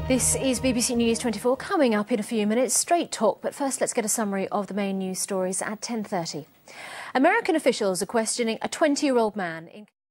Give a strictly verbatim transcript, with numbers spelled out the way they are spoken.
This is B B C News twenty-four, coming up in a few minutes, Straight Talk. But first, let's get a summary of the main news stories at ten thirty. American officials are questioning a twenty-year-old man in